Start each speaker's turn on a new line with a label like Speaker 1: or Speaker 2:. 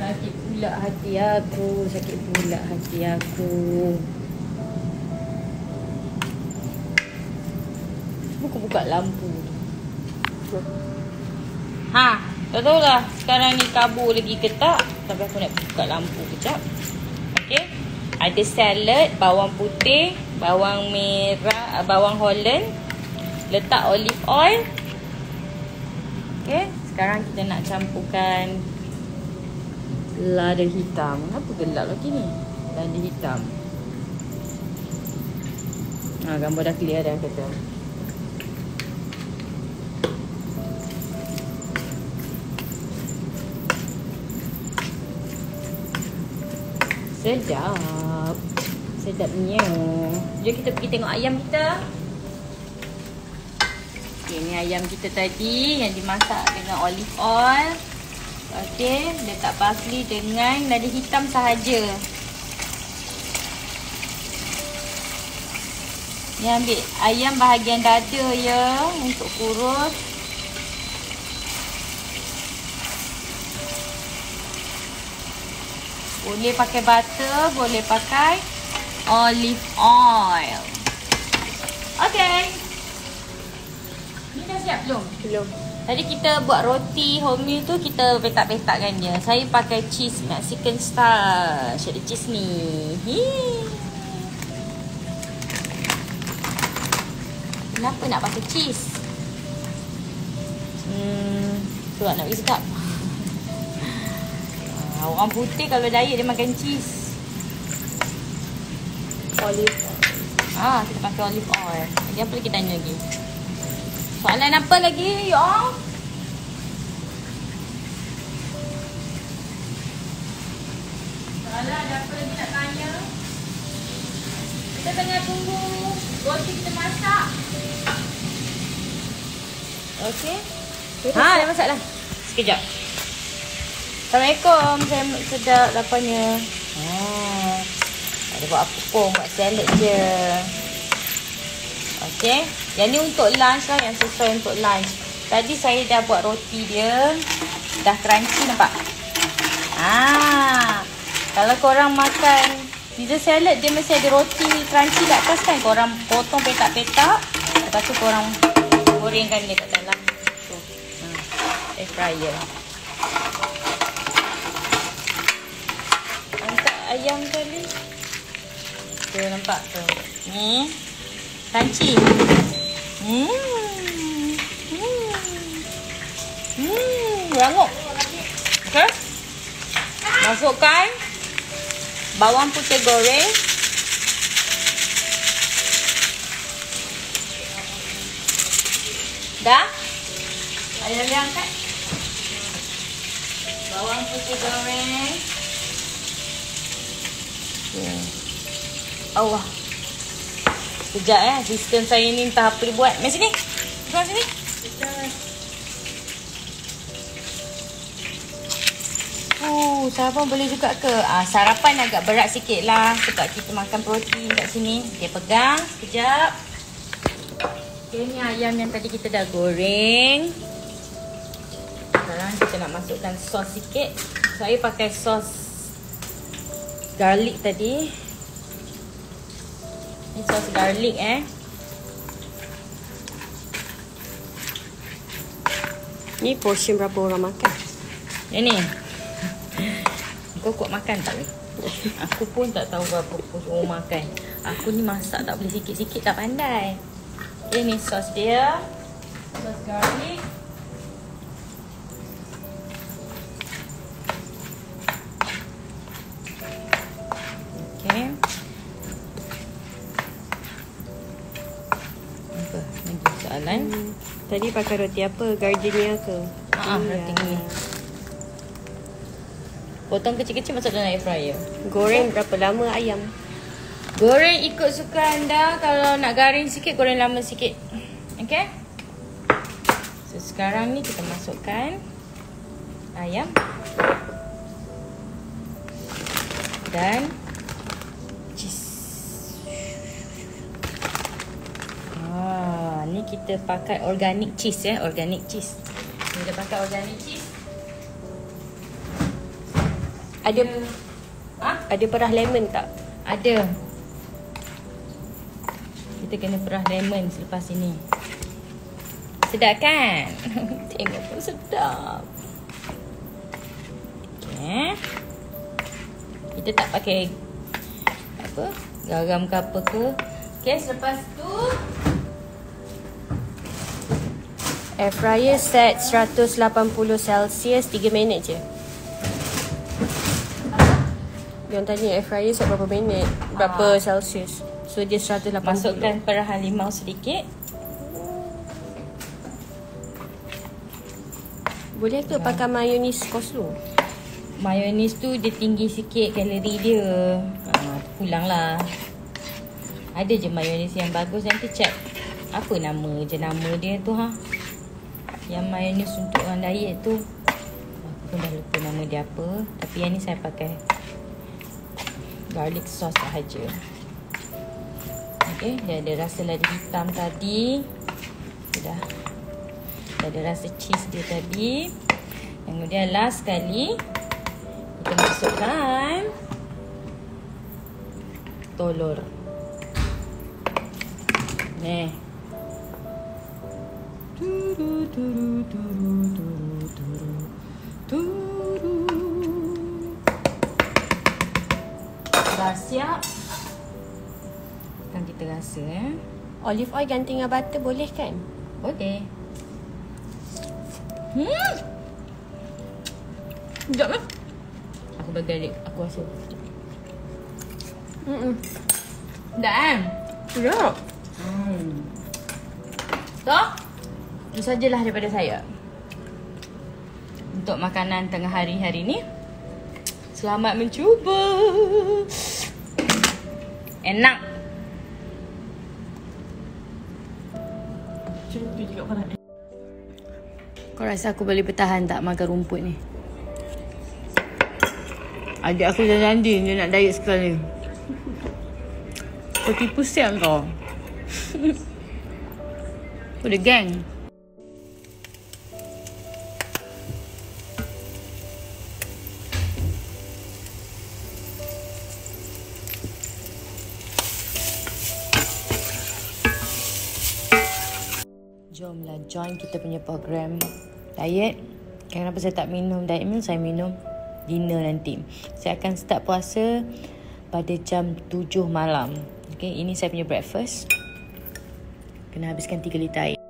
Speaker 1: Sakit pula hati aku. Sakit pula hati aku. Buka lampu. Ha, tak tahulah sekarang ni kabur lagi ke tak. Tapi aku nak buka lampu kejap. Okey. Ada salad, bawang putih, bawang merah, bawang Holland. Letak olive oil. Okey, sekarang kita nak campurkan lada hitam. Kenapa gelap lagi ni? Lada hitam. Ha, gambar dah clear dah kata. Sedap. Sedapnya. Jom kita pergi tengok ayam kita. Okay, ni ayam kita tadi yang dimasak dengan olive oil. Okey, letak parsley dengan lada hitam sahaja. Ni ambil ayam bahagian dada ya untuk kurus. Boleh pakai butter, boleh pakai olive oil. Okey. Ni dah siap belum?
Speaker 2: Belum.
Speaker 1: Tadi kita buat roti wholemeal tu kita petak-petakkan dia. Saya pakai cheese Mexican style. Ada cheese ni. Kenapa nak pakai cheese? Sebab nak bagi sedap. Orang putih kalau diet dia makan cheese.
Speaker 2: Olive oil.
Speaker 1: Kita pakai olive oil. Lagi apa lagi tanya lagi? Soalan apa lagi, y'all? Soalan ada apa lagi nak tanya? Kita tengah tunggu roti kita masak. Okey. Dah masak dah. Sekejap. Assalamualaikum. Saya sedap lapanya. Ada buat apa pun, buat salad je. Okey. Yang ni untuk lunch lah, yang sesuai untuk lunch. Tadi saya dah buat roti dia. Dah crunchy nampak? Kalau korang makan pizza salad, dia mesti ada roti crunchy kat atas kan. Korang potong petak-petak. Lepas tu korang gorengkan dia kat dalam. Tu. Air fryer. Angkat ayam kali. Tu nampak tu. Ni. Crunchy. Rangup. Okay. Masukkan bawang putih goreng. Dah? Ayam dia angkat. Bawang putih goreng. Allah. Sekejap sistem saya ni entah apa dia buat. Mari sini. Keluar sini. Sarapan boleh juga ke? Sarapan agak berat sikit lah sebab kita makan protein kat sini. Okay, pegang. Sekejap. Okay, ni ayam yang tadi kita dah goreng. Sekarang kita nak masukkan sos sikit. Saya pakai sos garlic tadi. Ni sos garlic
Speaker 2: Ni portion berapa orang makan?
Speaker 1: Yang ni. Kau kuat makan tak weh? Aku pun tak tahu berapa portion orang makan. Aku ni masak tak boleh sikit-sikit, tak pandai. Okay, ni sos dia. Sos garlic. Okay. Apa lagi soalan?
Speaker 2: Tadi pakai roti apa? Gardenia ke?
Speaker 1: Roti ni. Potong kecil-kecil masuk dalam air fryer.
Speaker 2: Goreng berapa lama ayam?
Speaker 1: Goreng ikut suka anda. Kalau nak garing sikit, goreng lama sikit. Okay. So sekarang ni kita masukkan ayam dan cheese. Ni kita pakai organic cheese Organic cheese. Kita pakai organic cheese.
Speaker 2: Ada perah lemon tak?
Speaker 1: Ada. Kita kena perah lemon selepas ini. Sedap kan? Tengok pun sedap. Okay. Kita tak pakai garam ke apa ke. Okay, selepas tu
Speaker 2: Air fryer set 180 Celsius 3 minit je. Yang tanya air fryer set berapa minit? Berapa Celsius? So dia 180.
Speaker 1: masukkan perahan limau sedikit.
Speaker 2: Boleh ke pakai mayonis coleslaw?
Speaker 1: Mayonis tu dia tinggi sikit kalori dia. Pulang lah. Ada je mayonis yang bagus. Nanti check apa nama dia tu Yang mayonis untuk orang diet tu. Aku pun dah lupa nama dia apa. Tapi yang ni saya pakai garlic sauce sahaja. Okay, dia ada rasa lada hitam tadi. Dia ada rasa cheese dia tadi. Kemudian last sekali kita masukkan telur. Ni. Dah siap. Kan kita rasa
Speaker 2: Olive oil ganti dengan butter boleh kan?
Speaker 1: boleh. Sekejap lah. Aku bagi adik. Aku rasa sedap kan?
Speaker 2: Sedap.
Speaker 1: So, itu sajalah daripada saya untuk makanan tengah hari ni. Selamat mencuba. Enak. Kau rasa aku boleh bertahan tak makan rumput ni? Adik aku janji dia nak diet sekali. Kau tipu siang kau. Udah geng. Jomlah join kita punya program diet. Kenapa saya tak minum diet meal? Saya minum dinner nanti. Saya akan start puasa pada jam 7 malam. Okay, ini saya punya breakfast. Kena habiskan 3 liter air.